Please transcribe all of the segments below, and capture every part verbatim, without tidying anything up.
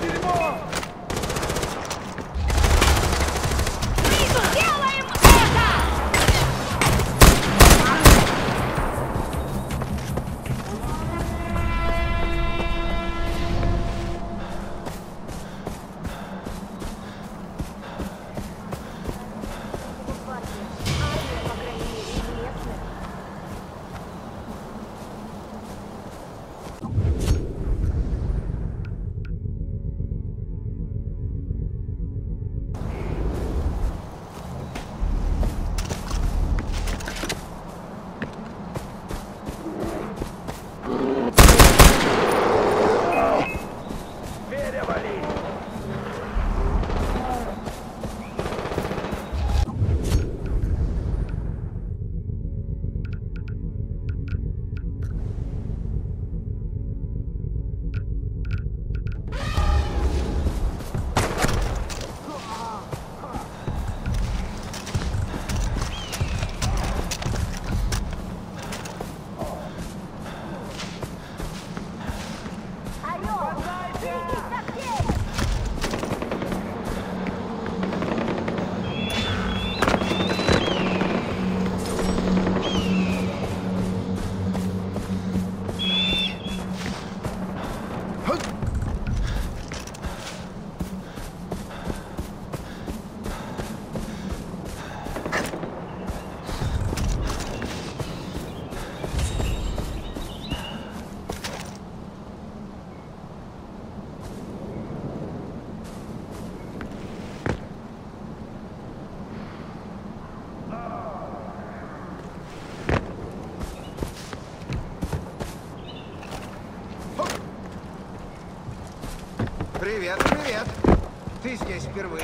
Привет, привет. Ты здесь впервые?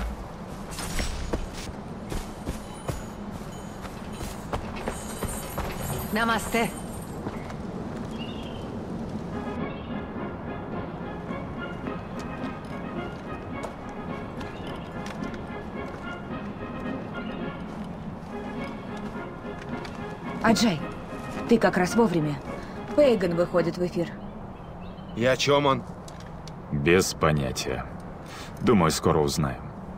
Намасте. Аджай, ты как раз вовремя. Пейган выходит в эфир. И о чем он? Без понятия. Думаю, скоро узнаем.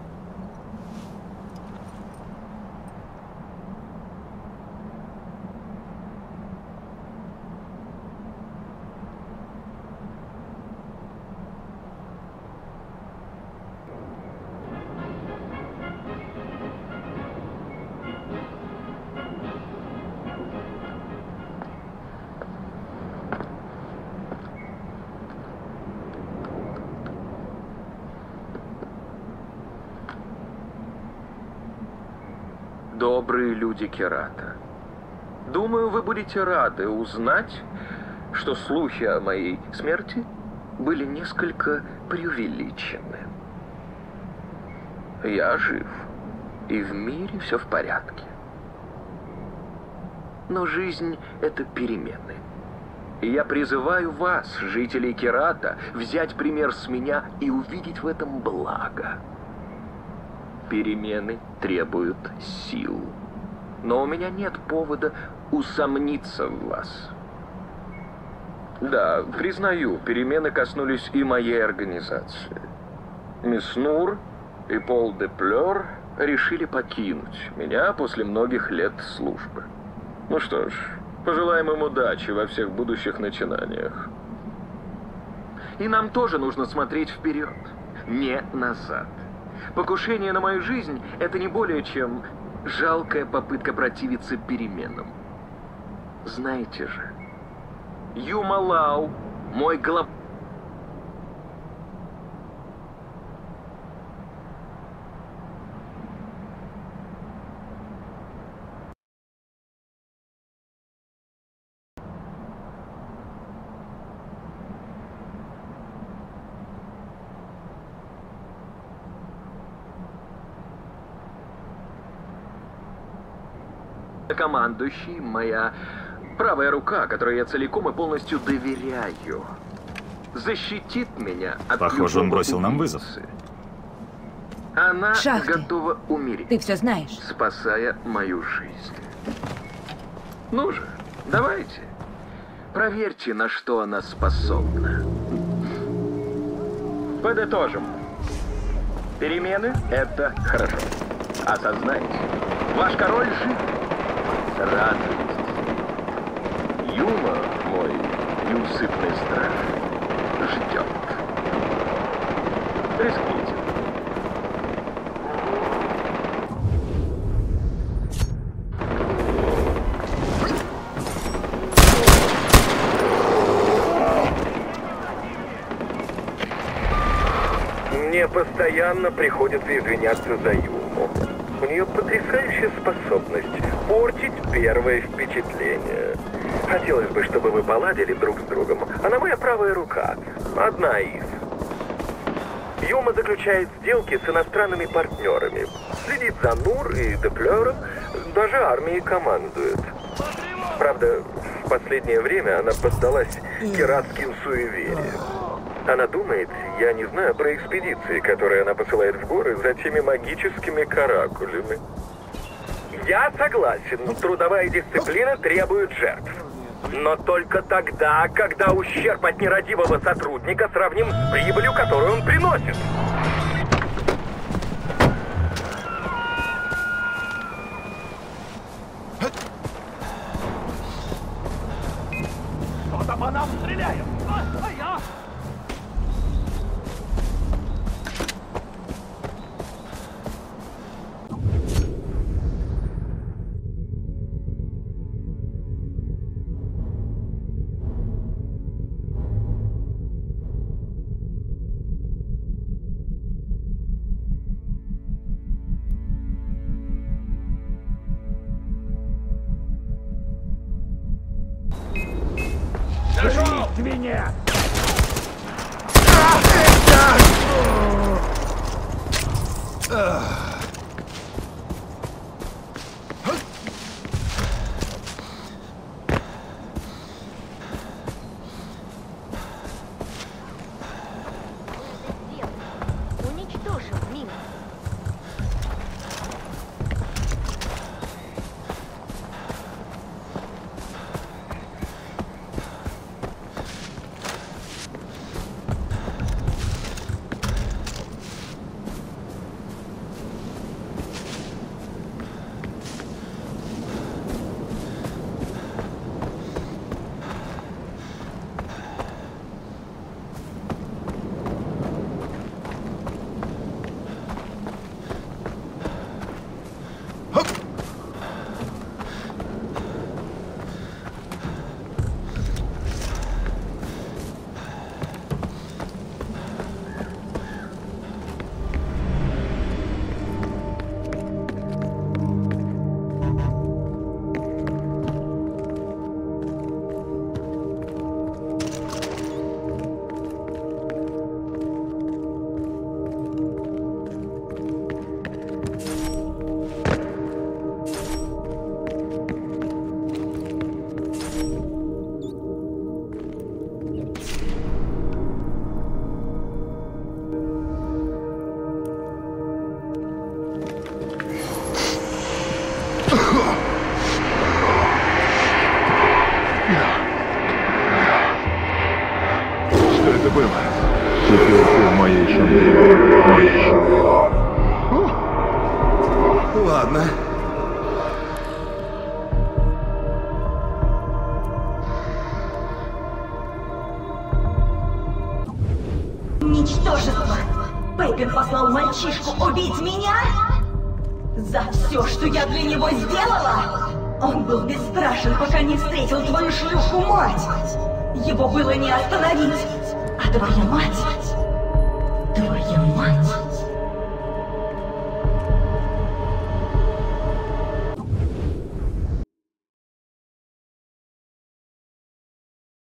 Добрые люди Керата. Думаю, вы будете рады узнать, что слухи о моей смерти были несколько преувеличены. Я жив, и в мире все в порядке. Но жизнь — это перемены. И я призываю вас, жителей Керата, взять пример с меня и увидеть в этом благо. Перемены требуют сил. Но у меня нет повода усомниться в вас. Да, признаю, перемены коснулись и моей организации. Мисс Нур и Пол де Плёр решили покинуть меня после многих лет службы. Ну что ж, пожелаем им удачи во всех будущих начинаниях. И нам тоже нужно смотреть вперед, не назад. Покушение на мою жизнь – это не более чем жалкая попытка противиться переменам. Знаете же, Юмалау, мой глав... командующий, моя правая рука, которой я целиком и полностью доверяю, защитит меня от... Похоже, он бросил нам вызов. Она Шахты. готова умереть, Ты все знаешь. спасая мою жизнь. Ну же, давайте, проверьте, на что она способна. Подытожим. Перемены — это хорошо. Осознайте, ваш король жив. Радуйтесь. Юма, мой неусыпный страж, ждет. Рискните. Мне постоянно приходится извиняться за Юму. У нее потрясающая способность портить первое впечатление. Хотелось бы, чтобы вы поладили друг с другом. Она моя правая рука. Одна из. Юма заключает сделки с иностранными партнерами. Следит за Нур и Деплером, даже армией командует. Правда, в последнее время она поддалась пиратским суевериям. Она думает, я не знаю про экспедиции, которые она посылает в горы за теми магическими каракулями. Я согласен, трудовая дисциплина требует жертв. Но только тогда, когда ущерб от нерадивого сотрудника сравним с прибылью, которую он приносит. Кто-то по нам стреляет! А, я! Держите меня! Уничтожим мину. Что это было? Теперь ты в моей шанде. Ладно. Ничтожество! Пейган послал мальчишку убить меня? За все, что я для него сделала? Он был бесстрашен, пока не встретил твою шлюху-мать. Его было не остановить. А твоя мать